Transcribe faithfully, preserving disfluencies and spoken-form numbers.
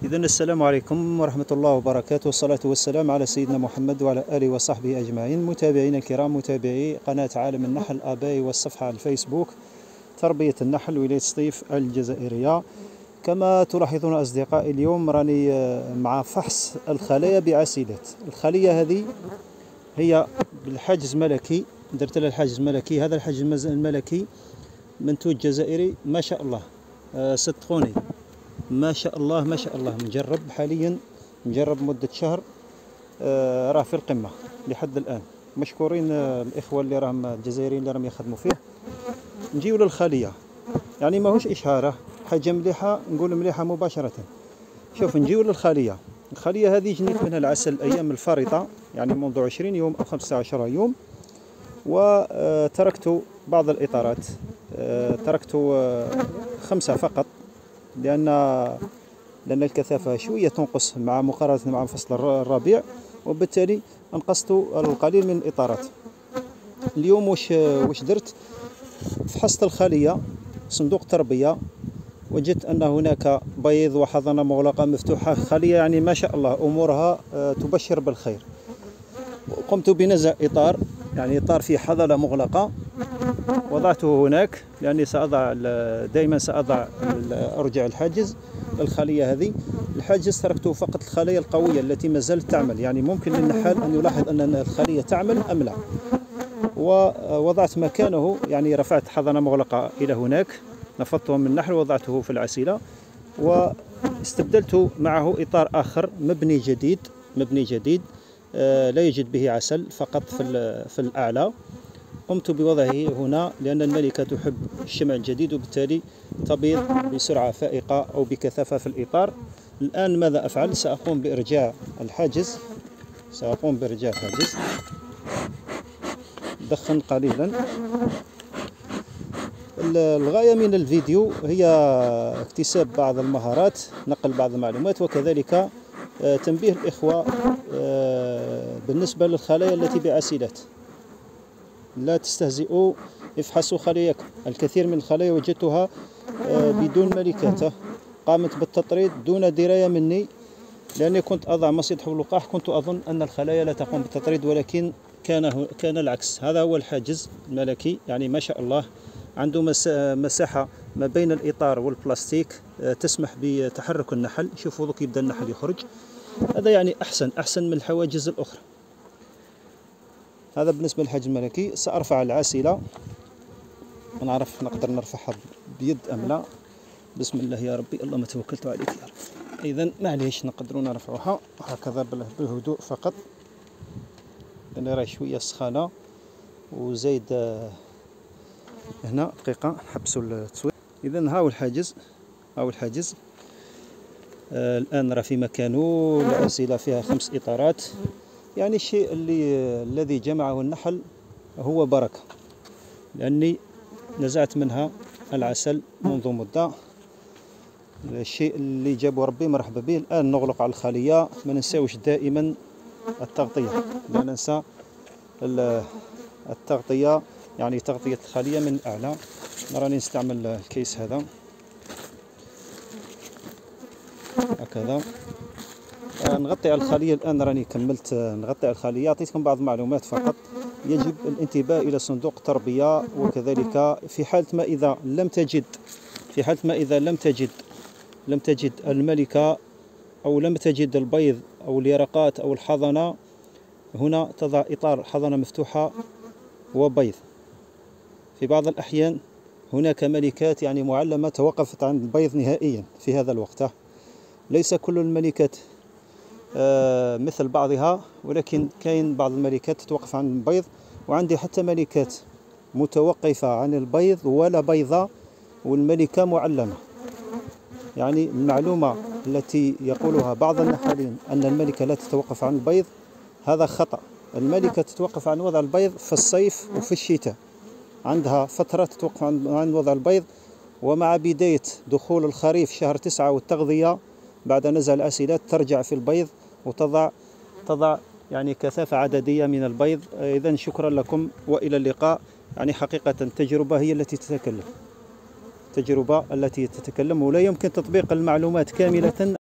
إذن السلام عليكم ورحمة الله وبركاته، والصلاة والسلام على سيدنا محمد وعلى آله وصحبه أجمعين. متابعينا الكرام، متابعي قناة عالم النحل آباي والصفحة على الفيسبوك تربية النحل ولاية سطيف الجزائرية. كما تلاحظون أصدقائي، اليوم راني مع فحص الخلايا بعسيلات. الخلية هذه هي بالحاجز ملكي، درت لها الحاجز ملكي. هذا الحاجز الملكي منتوج جزائري ما شاء الله، أه صدقوني ما شاء الله ما شاء الله. مجرب حاليا، مجرب مدة شهر، آه راه في القمة لحد الآن. مشكورين آه الإخوة اللي راهم الجزائريين اللي راهم يخدموا فيه. نجيو للخلية، يعني ماهوش إشهاره، حاجة مليحة، نقول مليحة مباشرة. شوف، نجيو للخلية. الخلية هذه جنيت منها العسل الأيام الفارطة، يعني منذ عشرين يوم أو خمسة عشر يوم، وتركت بعض الإطارات، آه تركت آه خمسة فقط، لأن لأن الكثافة شوية تنقص مع مقارنة مع فصل الربيع، وبالتالي أنقصت القليل من الإطارات. اليوم وش وش درت؟ فحصت الخلية، صندوق تربية، وجدت أن هناك بيض وحضنة مغلقة مفتوحة. خلية يعني ما شاء الله أمورها تبشر بالخير. قمت بنزع إطار، يعني إطار فيه حضنة مغلقة، وضعته هناك لأني سأضع دائما سأضع أرجع الحاجز للخلية هذه. الحاجز تركته فقط الخلايا القوية التي ما زالت تعمل، يعني ممكن للنحال أن يلاحظ أن الخلية تعمل أم لا. ووضعت مكانه، يعني رفعت حضنة مغلقة إلى هناك، نفضته من النحل ووضعته في العسيلة، واستبدلت معه إطار آخر مبني جديد مبني جديد لا يوجد به عسل، فقط في في الأعلى. قمت بوضعه هنا لأن الملكة تحب الشمع الجديد، وبالتالي تبيض بسرعة فائقة أو بكثافة في الإطار. الآن ماذا أفعل؟ سأقوم بإرجاع الحاجز سأقوم بإرجاع الحاجز دخن قليلا. الغاية من الفيديو هي اكتساب بعض المهارات، نقل بعض المعلومات، وكذلك تنبيه الإخوة بالنسبة للخلايا التي بعسيلات. لا تستهزئوا، افحصوا خليكم. الكثير من الخلايا وجدتها بدون ملكات، قامت بالتطريد دون دراية مني، لأني كنت أضع مصيد حول اللقاح. كنت أظن أن الخلايا لا تقوم بالتطريد، ولكن كان كان العكس. هذا هو الحاجز الملكي، يعني ما شاء الله عنده مساحة ما بين الإطار والبلاستيك تسمح بتحرك النحل. شوفوا ذوك يبدأ النحل يخرج. هذا يعني أحسن أحسن من الحواجز الأخرى. هذا بالنسبة للحاجز الملكي. سأرفع العاسلة، نعرف نقدر نرفعها بيد أم لا. بسم الله يا ربي، اللهم توكلت عليك يا رب. إذن معليش نقدروا نرفعها هكذا بالهدوء فقط، لأن راهي شوية سخانة وزايد هنا. دقيقة نحبسوا التصوير. إذن هاو الحاجز هاو الحاجز آه الآن راه في مكانه. العاسلة فيها خمس إطارات، يعني الشيء اللي الذي جمعه النحل هو بركة، لأني نزعت منها العسل منذ مدة. الشيء اللي جابه ربي مرحبا به. الآن نغلق على الخلية. ما ننساوش دائما التغطية، لا ننسى التغطية، يعني تغطية الخلية من الأعلى. راني نستعمل الكيس هذا هكذا. نغطي على الخلية. الآن راني كملت نغطي على الخلية. أعطيتكم بعض المعلومات فقط. يجب الانتباه إلى صندوق تربية، وكذلك في حالة ما إذا لم تجد في حالة ما إذا لم تجد لم تجد الملكة، أو لم تجد البيض أو اليرقات أو الحضنة، هنا تضع إطار حضنة مفتوحة وبيض. في بعض الأحيان هناك ملكات يعني معلمة توقفت عن البيض نهائيا في هذا الوقت. ليس كل الملكات آه مثل بعضها، ولكن كاين بعض الملكات تتوقف عن البيض، وعندي حتى ملكات متوقفة عن البيض ولا بيضة، والملكة معلمة. يعني المعلومة التي يقولها بعض النحالين أن الملكة لا تتوقف عن البيض، هذا خطأ. الملكة تتوقف عن وضع البيض في الصيف وفي الشتاء، عندها فترة تتوقف عن وضع البيض. ومع بداية دخول الخريف شهر تسعة والتغذية بعد نزع العسيلات ترجع في البيض وتضع تضع يعني كثافة عددية من البيض. إذن شكرا لكم وإلى اللقاء. يعني حقيقة التجربة هي التي تتكلم، التجربة التي تتكلم، ولا يمكن تطبيق المعلومات كاملة